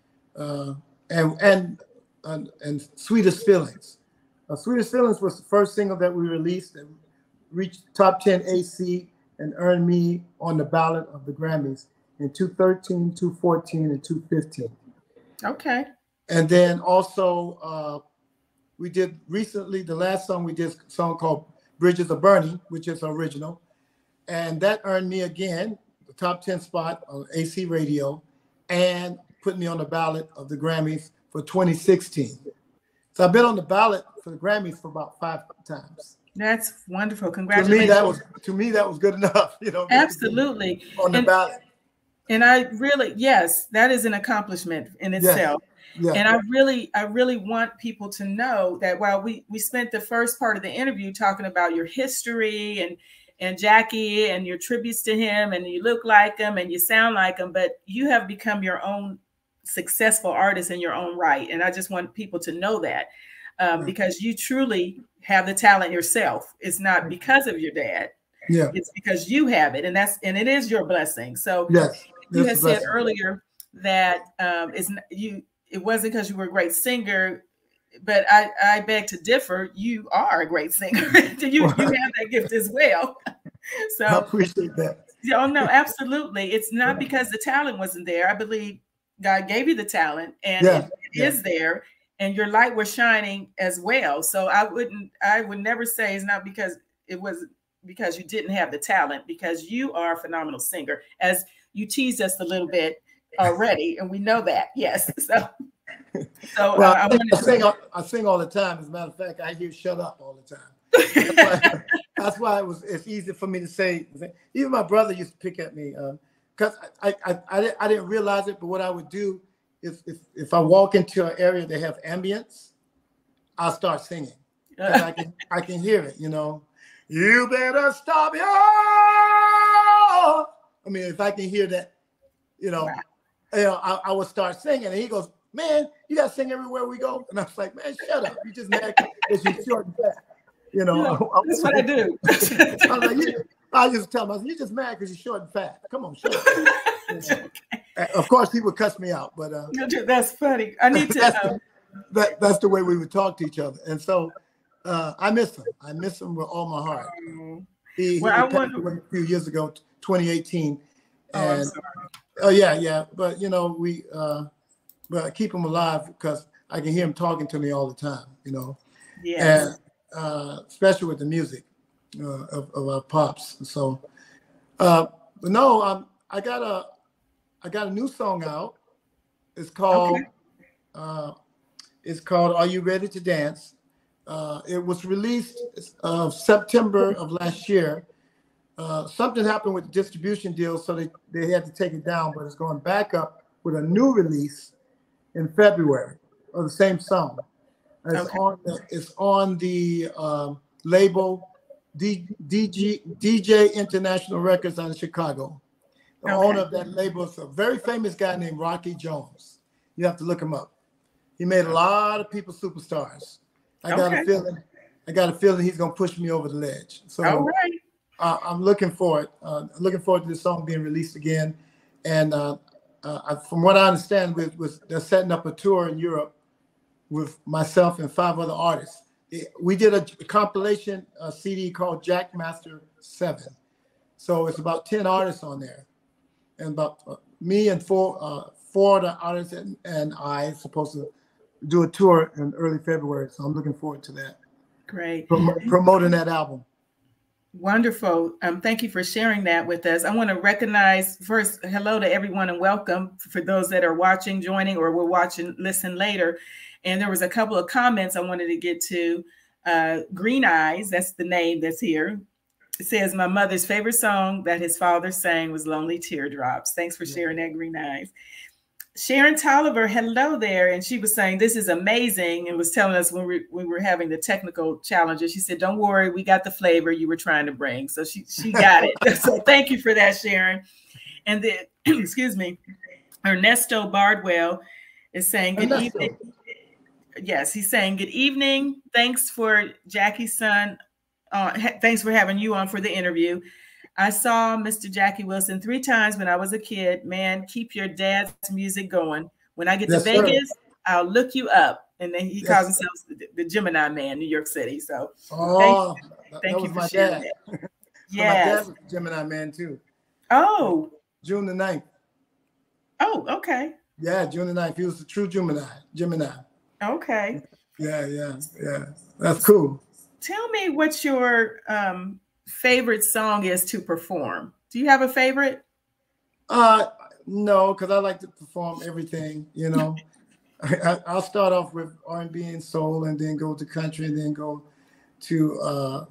And "Sweetest Feelings." "Sweetest Feelings" was the first single that we released and reached top 10 AC and earned me on the ballot of the Grammys in 2013, 2014, and 2015. Okay. And then also we did recently, the last song we did, a song called "Bridges Are Burning," which is original. And that earned me again the top 10 spot on AC radio and put me on the ballot of the Grammys for 2016. So I've been on the ballot for the Grammys for about 5 times. That's wonderful. Congratulations. To me, that was good enough. You know. Absolutely. On the ballot. And I really, yes, that is an accomplishment in itself. Yes. And I really want people to know that while we spent the first part of the interview talking about your history and Jackie and your tributes to him, and you look like him and you sound like him, but you have become your own successful artist in your own right. And I just want people to know that because you truly have the talent yourself. It's not because of your dad. Yeah. It's because you have it. And it is your blessing. So yes, you had said earlier that it wasn't because you were a great singer, but I beg to differ. You are a great singer. you have that gift as well. So I appreciate that. Oh no, absolutely. It's not because the talent wasn't there. I believe God gave you the talent, and it is there, and your light was shining as well. So I would never say it's not because you didn't have the talent, because you are a phenomenal singer. As you teased us a little bit, already, and we know that. Yes. So Well, I sing all the time. As a matter of fact, I hear "shut up" all the time. That's why it's easy for me to say. Even my brother used to pick at me because I didn't realize it. But what I would do is if I walk into an area that have ambience, I'll start singing because I can hear it. You know, you better stop here. I mean, if I can hear that, you know, I would start singing, and he goes, "Man, you got to sing everywhere we go." And I was like, "Man, shut up. You just mad because you're short and fat." You know, that's what I do. I just tell myself, "You're just mad because you're short and fat. Come on, shut up." You know? Of course, he would cuss me out, but that's funny. I need to. That's the way we would talk to each other, and so I miss him. I miss him with all my heart. He passed away a few years ago, 2018. And, I'm sorry. Oh yeah, but you know but I keep him alive because I can hear him talking to me all the time. You know, yeah, and especially with the music of our pops. So, but no, I got a new song out. It's called "Are You Ready to Dance?" It was released September of last year. Something happened with the distribution deal, so they had to take it down, but it's going back up with a new release in February of the same song. It's on the label DJ International Records out of Chicago. The owner of that label is a very famous guy named Rocky Jones. You have to look him up. He made a lot of people superstars. I got a feeling he's gonna push me over the ledge. So I'm looking for it. Looking forward to this song being released again. And from what I understand, they're setting up a tour in Europe with myself and 5 other artists. We did a compilation CD called Jackmaster 7. So it's about 10 artists on there, and about me and four of the artists and I supposed to do a tour in early February. So I'm looking forward to that. Great. Promoting that album. Wonderful. Thank you for sharing that with us. I want to recognize first, hello to everyone and welcome for those that are watching, joining, or will watch and listen later. And there was a couple of comments I wanted to get to. Green Eyes, that's the name that's here. It says, my mother's favorite song that his father sang was Lonely Teardrops. Thanks for sharing that, Green Eyes. Sharon Tolliver, hello there. And she was saying, this is amazing, and was telling us when we were having the technical challenges. She said, don't worry, we got the flavor you were trying to bring. So she got it. So thank you for that, Sharon. And then, excuse me, Ernesto Bardwell is saying, good evening. Yes, he's saying, good evening. Thanks for Jackie's son. Thanks for having you on for the interview. I saw Mr. Jackie Wilson 3 times when I was a kid. Man, keep your dad's music going. When I get to Vegas, I'll look you up. And then he calls himself the Gemini Man, New York City. So thank you for sharing that. Yes. My dad was a Gemini Man too. Oh. June the 9th. Oh, okay. Yeah, June the 9th. He was the true Gemini. Okay. Yeah. That's cool. Tell me what your favorite song is to perform. Do you have a favorite? No, because I like to perform everything, you know. I'll start off with R&B and soul, and then go to country, and then go to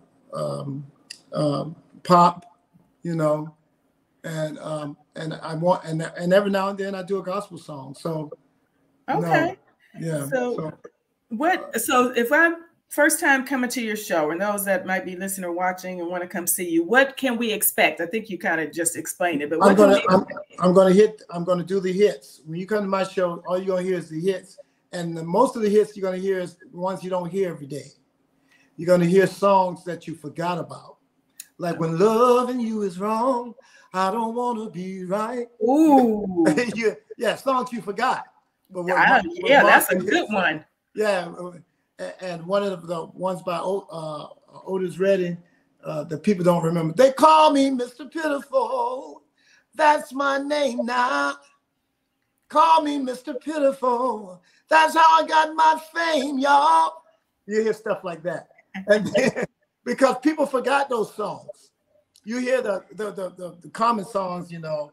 pop, you know, and every now and then I do a gospel song. So okay, no, yeah. So if I'm first time coming to your show, and those that might be listening or watching and want to come see you, what can we expect? I think you kind of just explained it, but what I'm gonna do the hits. When you come to my show, all you're gonna hear is the hits, and most of the hits you're gonna hear is ones you don't hear every day. You're gonna hear songs that you forgot about, like when loving you is wrong, I don't want to be right. Ooh, yeah, songs you forgot. But that's a good one. Yeah. And one of the ones by Otis Redding, the people don't remember. They call me Mr. Pitiful. That's my name now. Call me Mr. Pitiful. That's how I got my fame, y'all. You hear stuff like that. And then, because people forgot those songs. You hear the common songs, you know,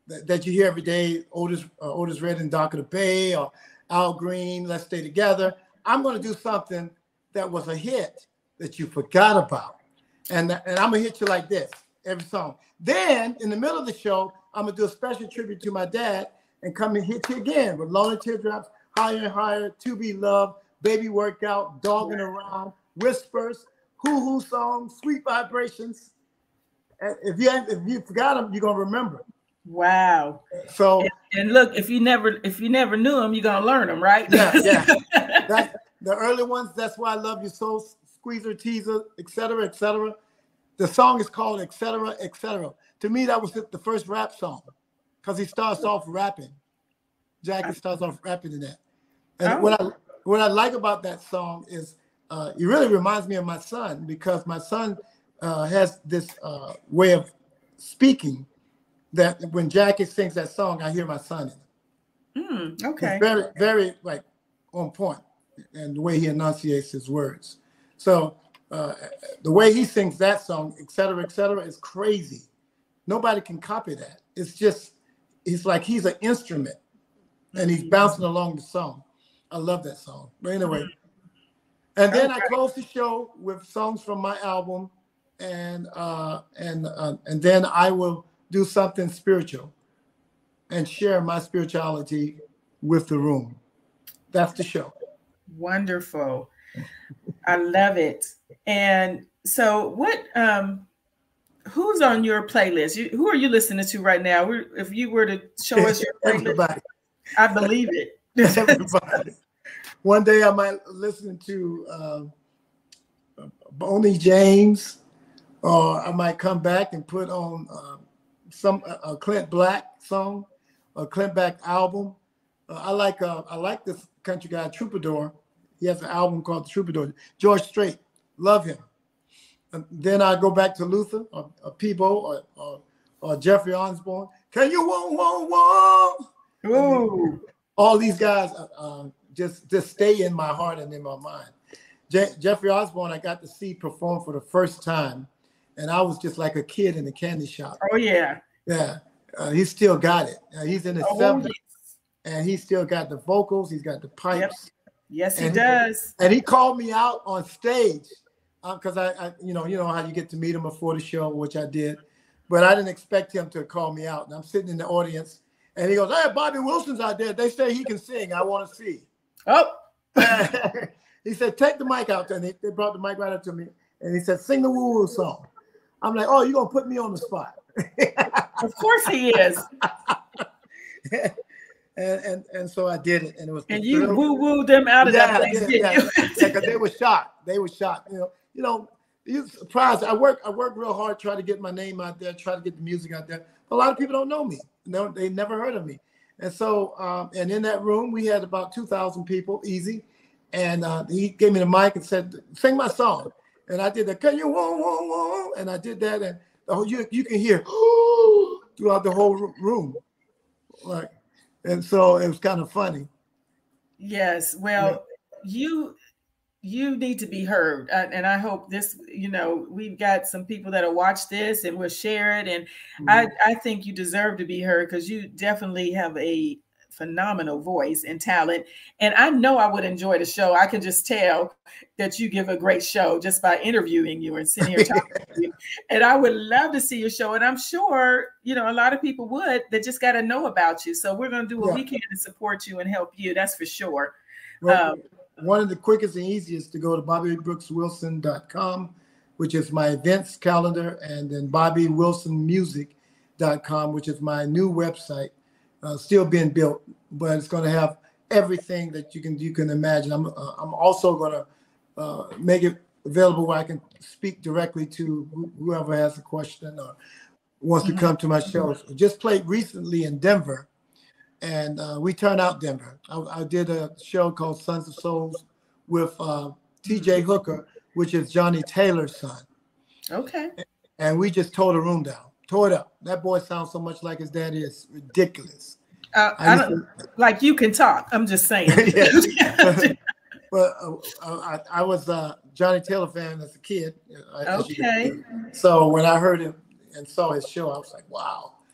that you hear every day, Otis Redding, Dock of the Bay, or Al Green, Let's Stay Together. I'm going to do something that was a hit that you forgot about. And I'm going to hit you like this, every song. Then, in the middle of the show, I'm going to do a special tribute to my dad and come and hit you again with Lonely Teardrops, Higher and Higher, To Be Loved, Baby Workout, Dogging Around, Whispers, Hoo-Hoo Songs, Sweet Vibrations. And if you forgot them, you're going to remember. Wow. So and look, if you never knew them, you're going to learn them, right? Yeah. That's the early ones. That's Why I Love You So, Squeezer, Teaser, etc., etc. The song is called Etc., Etc. To me, that was the first rap song because he starts off rapping. Jackie starts off rapping in that. And what I like about that song is it really reminds me of my son, because my son has this way of speaking that when Jackie sings that song, I hear my son in it. Okay. It's very, very like on point, and the way he enunciates his words. So the way he sings that song, etc., etc., is crazy. Nobody can copy that. It's like he's an instrument, and he's bouncing along the song. I love that song. But anyway, and then I close the show with songs from my album, and then I will do something spiritual and share my spirituality with the room. That's the show. Wonderful. I love it. And so what, who's on your playlist? Who are you listening to right now? If you were to show us your playlist, Everybody. I believe it. Everybody. One day I might listen to Boney James, or I might come back and put on a Clint Black song, a Clint Black album. I like this country guy Troubadour. He has an album called Troubadour. George Strait, love him. And then I go back to Luther or Peebo or Jeffrey Osborne. Can you whoa? Ooh. All these guys just stay in my heart and in my mind. Jeffrey Osborne, I got to see perform for the first time, and I was just like a kid in a candy shop. Oh yeah. Yeah. He still got it. He's in his 70s, and he still got the vocals. He's got the pipes. Yep. Yes, he does. And he called me out on stage because I you know how you get to meet him before the show, which I did, but I didn't expect him to call me out. And I'm sitting in the audience, and he goes, "Hey, Bobby Wilson's out there. They say he can sing. I want to see." Oh. He said, "Take the mic out there." And they brought the mic right up to me, and he said, "Sing the woo-woo song." I'm like, "Oh, you're gonna put me on the spot?" Of course he is. And so I did it, and it was. And you woo-wooed them out of that place, because they were shocked. They were shocked. You're surprised. I work real hard, try to get my name out there, try to get the music out there. But a lot of people don't know me. No, they never heard of me. And so, and in that room, we had about 2,000 people, easy. And he gave me the mic and said, "Sing my song." And I did that. Can you whoa? And I did that, and you can hear throughout the whole room, like. And so it was kind of funny. Yes. Well, you need to be heard. And I hope this, we've got some people that'll watch this and we'll share it. And I think you deserve to be heard, because you definitely have a phenomenal voice and talent. And I know I would enjoy the show. I can just tell that you give a great show just by interviewing you and sitting here talking to you. And I would love to see your show. And I'm sure, a lot of people would, that just got to know about you. So we're going to do what we can to support you and help you. That's for sure. Well, one of the quickest and easiest to go to BobbyBrooksWilson.com, which is my events calendar, and then BobbyWilsonMusic.com, which is my new website. Still being built, but it's going to have everything that you can imagine. I'm also going to make it available where I can speak directly to whoever has a question or wants to come to my shows. I just played recently in Denver, and we turned out Denver. I did a show called Sons of Souls with T.J. Hooker, which is Johnny Taylor's son. Okay. And we just tore the room down. Tore it up. That boy sounds so much like his daddy. It's ridiculous. I don't like you can talk. I'm just saying. But I was a Johnny Taylor fan as a kid. Okay. So when I heard him and saw his show, I was like, wow.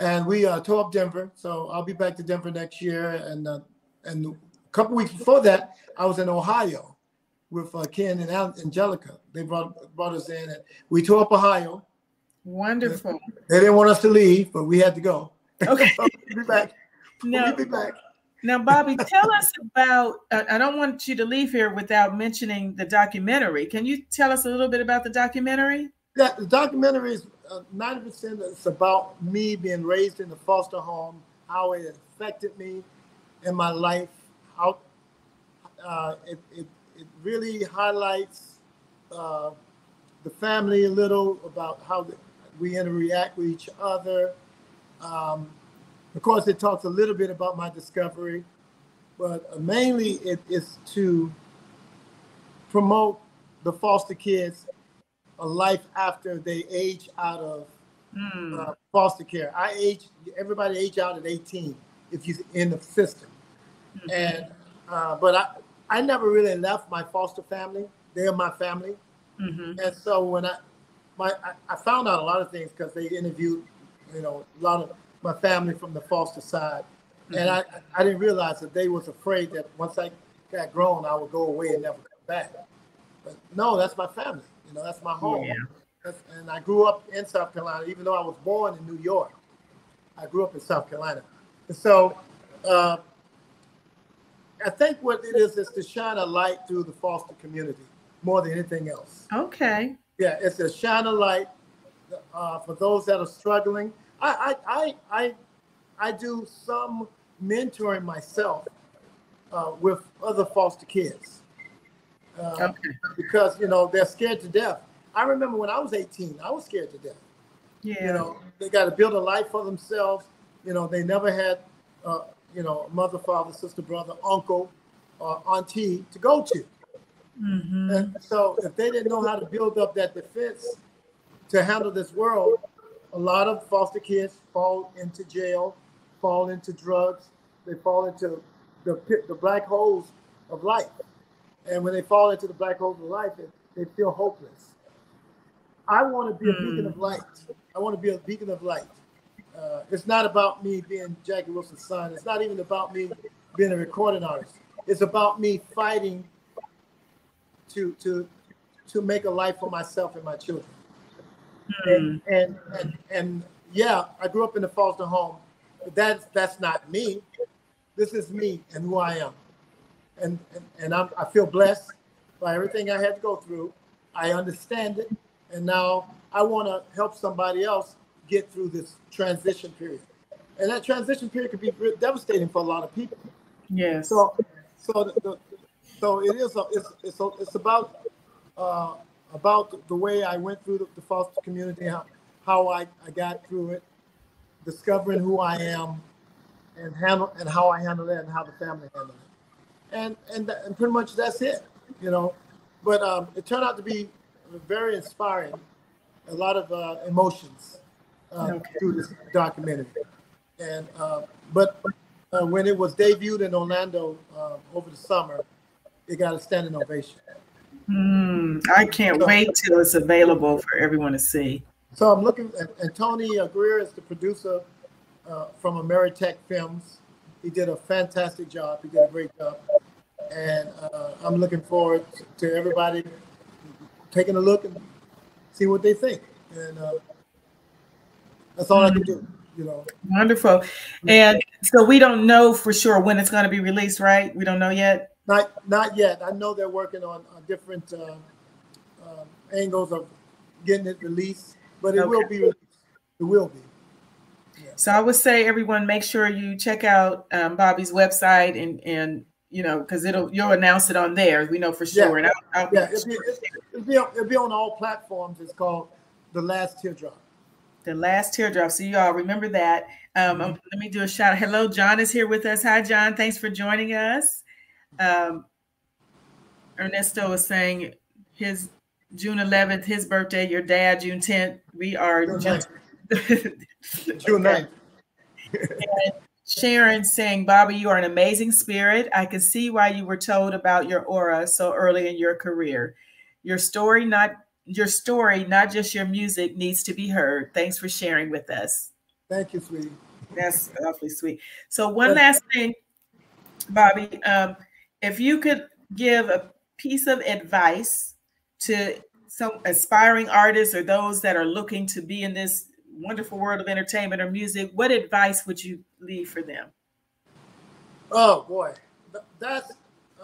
And we tore up Denver. So I'll be back to Denver next year. And a couple weeks before that, I was in Ohio with Ken and Angelica. They brought us in, and we tore up Ohio. Wonderful. They didn't want us to leave, but we had to go. Okay. We'll be back. No. We'll be back. Now, Bobby, tell us about, I don't want you to leave here without mentioning the documentary. Can you tell us a little bit about the documentary? Yeah, the documentary is 90% it's about me being raised in the foster home, how it affected me in my life, how it really highlights the family a little, about how we interact with each other. Of course, it talks a little bit about my discovery, but mainly it is to promote the foster kids a life after they age out of foster care. Everybody age out at 18 if you're in the system. And but I never really left my foster family. They are my family. And so when I found out a lot of things because they interviewed, a lot of my family from the foster side. And I didn't realize that they was afraid that once I got grown, I would go away and never come back. But no, that's my family. That's my home. Yeah. And I grew up in South Carolina, even though I was born in New York. I grew up in South Carolina. And so I think what it is to shine a light through the foster community more than anything else. Okay. Yeah, it's to shine a light for those that are struggling. I do some mentoring myself with other foster kids because they're scared to death. I remember when I was 18, I was scared to death. Yeah. They got to build a life for themselves. They never had mother, father, sister, brother, uncle, or auntie to go to. And so if they didn't know how to build up that defense to handle this world, a lot of foster kids fall into jail, fall into drugs. They fall into the black holes of life. And when they fall into the black holes of life, they feel hopeless. I want to be a beacon of light. I want to be a beacon of light. It's not about me being Jackie Wilson's son. It's not even about me being a recording artist. It's about me fighting to make a life for myself and my children. And yeah, I grew up in a foster home, but that's not me. This is me and who I am. And I feel blessed by everything I had to go through. I understand it, and now I want to help somebody else get through this transition period. And that transition period could be devastating for a lot of people. Yes. So it is. It's about the way I went through the foster community, how I got through it, discovering who I am, and how I handle it, and how the family handled it, and pretty much that's it, But it turned out to be very inspiring, a lot of emotions through this documentary, and but when it was debuted in Orlando over the summer, it got a standing ovation. I can't wait till it's available for everyone to see. So I'm looking at, and Tony Greer is the producer from Ameritech Films. He did a fantastic job. He did a great job. And I'm looking forward to everybody taking a look and see what they think. And that's all I can do, Wonderful. And so we don't know for sure when it's going to be released, right? We don't know yet? Not yet. I know they're working on different angles of getting it released, but it will be released. It will be. Yeah. So I would say, everyone, make sure you check out Bobby's website, and because you'll announce it on there. We know for sure. Yeah. And it'll be on all platforms. It's called The Last Teardrop. The Last Teardrop. So you all remember that. Let me do a shout out. Hello, John is here with us. Hi, John. Thanks for joining us. Ernesto is saying his June 11th, his birthday, your dad, June 10th. We are June 9th. And Sharon saying, Bobby, you are an amazing spirit. I can see why you were told about your aura so early in your career. Your story, not just your music, needs to be heard. Thanks for sharing with us. Thank you, sweetie. That's awfully sweet. So one last thing, Bobby, if you could give a piece of advice to some aspiring artists or those that are looking to be in this wonderful world of entertainment or music, what advice would you leave for them? Oh boy, that's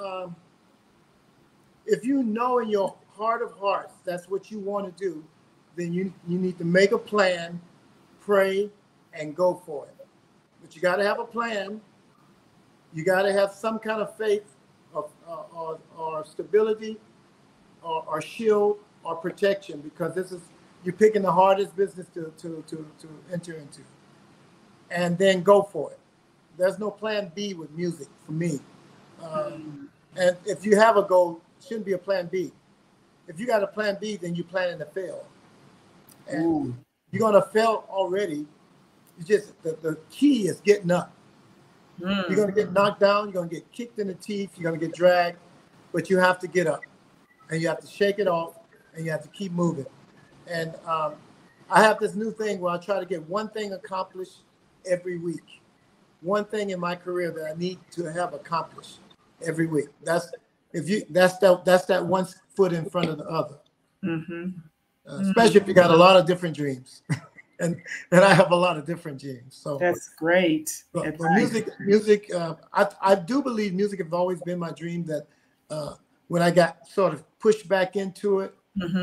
if you know in your heart of hearts that's what you want to do, then you need to make a plan, pray, and go for it. But you got to have a plan. You got to have some kind of faith or stability or shield or protection, because this is, you're picking the hardest business to enter into. And then go for it. There's no plan B with music for me. And if you have a goal, it shouldn't be a plan B. If you got a plan B, then you're planning to fail. And you're going to fail already. You just, the key is getting up. You're going to get knocked down. You're going to get kicked in the teeth. You're going to get dragged. But you have to get up. And you have to shake it off. And you have to keep moving. And I have this new thing where I try to get one thing accomplished every week. One thing in my career that I need to have accomplished every week. That's that one foot in front of the other. Especially if you got a lot of different dreams. and I have a lot of different dreams. So that's great. But music. I do believe music has always been my dream. That when I got sort of pushed back into it,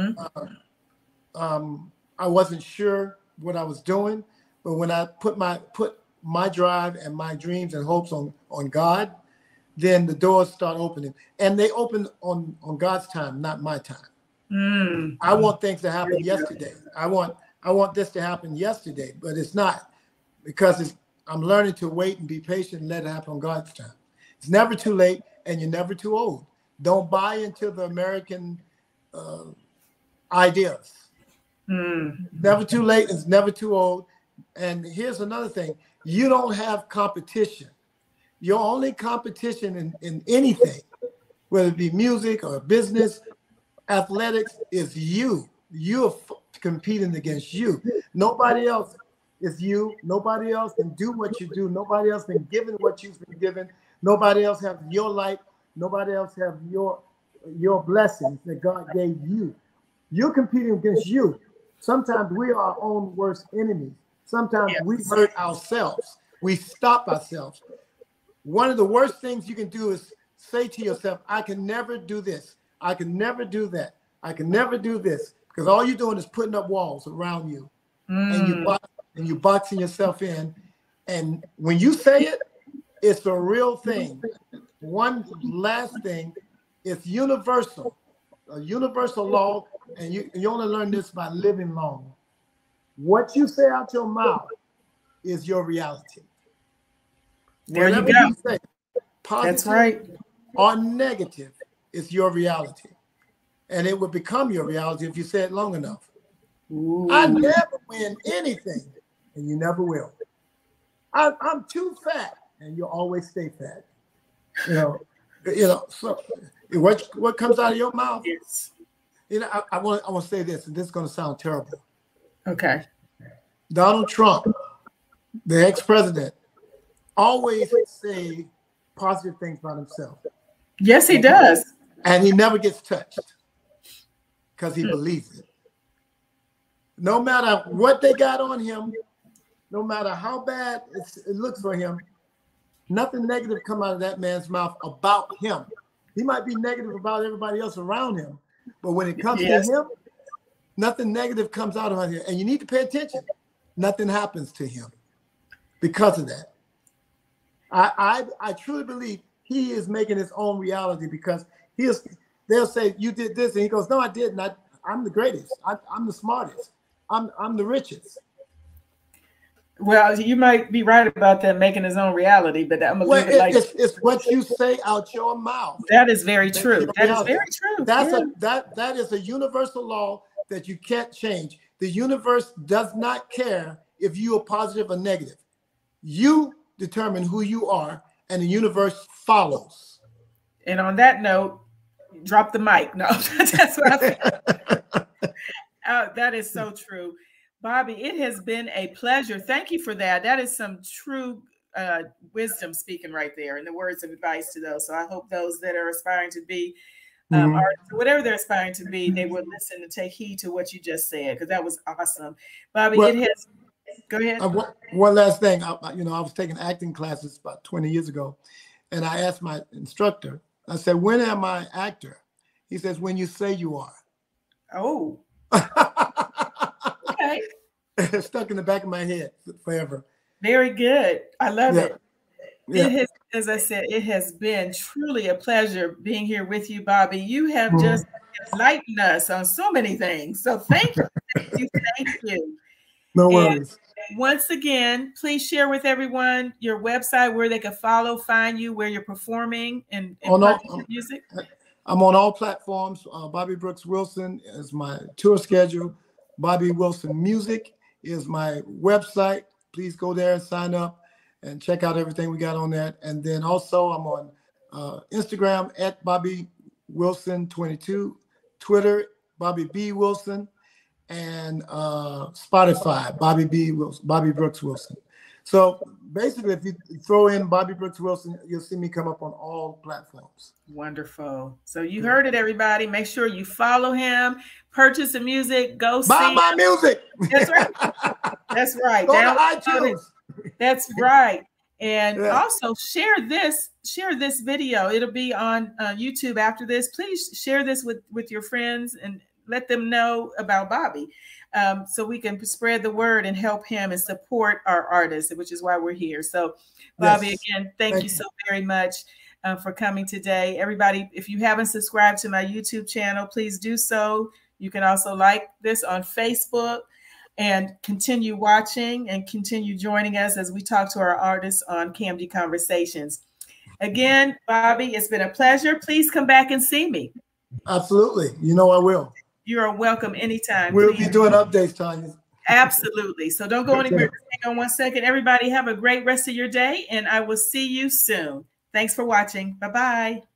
I wasn't sure what I was doing. But when I put my drive and my dreams and hopes on God, then the doors start opening, and they open on God's time, not my time. I want things to happen yesterday. I want this to happen yesterday, but it's not, because I'm learning to wait and be patient and let it happen on God's time. It's never too late, and you're never too old. Don't buy into the American ideas. Never too late. It's never too old. And here's another thing. You don't have competition. Your only competition in anything, whether it be music or business, athletics, is you. You're competing against you. Nobody else is you. Nobody else can do what you do. Nobody else been given what you've been given. Nobody else has your light. Nobody else has your blessings that God gave you. You're competing against you. Sometimes we are our own worst enemies. Sometimes we hurt ourselves. We stop ourselves. One of the worst things you can do is say to yourself, I can never do this. I can never do that. I can never do this. Because all you're doing is putting up walls around you. And you're boxing yourself in. And when you say it, it's a real thing. One last thing, it's universal. A universal law, and you only learn this by living long. What you say out your mouth is your reality. There Whatever you go. You say, positive that's right. or negative, is your reality. And it will become your reality if you say it long enough. I never win anything, and you never will. I'm too fat, and you'll always stay fat. You know. So what comes out of your mouth? Yes. You know, I want to say this, and this is going to sound terrible. Okay. Donald Trump, the ex-president, always say positive things about himself. Yes, he does. And he never gets touched because he believes it. No matter what they got on him, no matter how bad it looks for him, nothing negative come out of that man's mouth about him. He might be negative about everybody else around him, but when it comes to him, nothing negative comes out of him. And you need to pay attention. Nothing happens to him because of that. I truly believe he is making his own reality, because they'll say, you did this, and he goes, no, I didn't. I'm the greatest. I'm the smartest. I'm the richest. Well, you might be right about that, making his own reality, but I'm gonna leave it like it's what you say out your mouth. That is very true. That is very true. That is a universal law that you can't change. The universe does not care if you are positive or negative. You determine who you are, and the universe follows. And on that note, drop the mic. No, that's what I said. That is so true. Bobby, it has been a pleasure. Thank you for that. That is some true wisdom speaking right there, and the words of advice to those. So I hope those that are aspiring to be artists, or whatever they're aspiring to be, they will listen and take heed to what you just said, because that was awesome. Bobby, Well, it has, go ahead. One last thing. I was taking acting classes about 20 years ago, and I asked my instructor, I said, when am I an actor? He says, when you say you are. Oh. Okay. It's stuck in the back of my head forever. Very good. I love it. Yeah. It has, as I said, it has been truly a pleasure being here with you, Bobby. You have just enlightened us on so many things. So thank you, thank you, thank you. No worries. And once again, please share with everyone your website, where they can follow, find you, where you're performing and music. I'm on all platforms. Bobby Brooks Wilson is my tour schedule. Bobby Wilson Music is my website. Please go there and sign up and check out everything we got on that. And then also I'm on Instagram at Bobby Wilson 22, Twitter Bobby B Wilson, and Spotify Bobby Brooks Wilson. So basically, if you throw in Bobby Brooks Wilson, you'll see me come up on all platforms. Wonderful. So you heard it, everybody. Make sure you follow him, purchase the music, go buy my music. That's right. That's right. Go to iTunes. That's right. And also share this video. It'll be on YouTube after this. Please share this with your friends and let them know about Bobby, so we can spread the word and help him and support our artists, which is why we're here. So Bobby, again, thank you so very much for coming today. Everybody, if you haven't subscribed to my YouTube channel, please do so. You can also like this on Facebook and continue watching and continue joining us as we talk to our artists on KAMDI Conversations. Again, Bobby, it's been a pleasure. Please come back and see me. Absolutely. You know I will. You are welcome anytime. We'll be doing updates, Tanya. Absolutely. So don't go anywhere. Hang on one second. Everybody have a great rest of your day, and I will see you soon. Thanks for watching. Bye-bye.